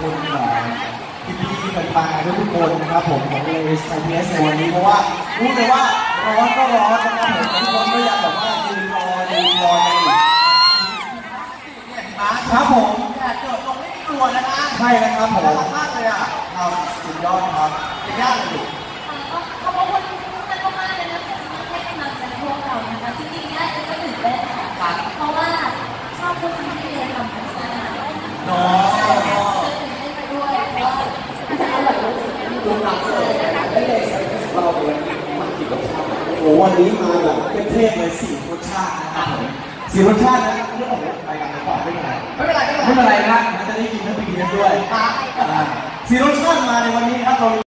คุณพี่ๆแฟนๆทุกคนนะครับผมของAIS ในวันนี้เพราะว่ารู้เลยว่าร้อนก็ร้อนนะครับผมทุกคนก็อยากแบบว่ายืนรอกันอยู่ครับผมแต่เกิดลงไม่ได้กลัวนะคะใช่นะครับผมน่ารักมากเลยอ่ะครับสุดยอดครับเป็นยากเลยขอบคุณท่านมากเลยนะคะให้กำลังใจพวกเรานะคะจริงๆเนี่ยก็ตื่นเต้นค่ะเพราะว่าชอบทุกครั้งที่เรียนทำกันมาเนาะตื่นเต้นไปด้วยเพราะว่าจะอร่อยรู้หลักเลยได้เลยเราเป็นมากี่รสชาติโอ้วันนี้มาแบบเทพๆเลย4 รสชาตินะครับผม4 รสชาตินะเรื่องของรายการต่อไม่เป็นไรนะมันจะได้กินทั้งปีนี้ด้วย4 รสชาติมาในวันนี้ครับเรา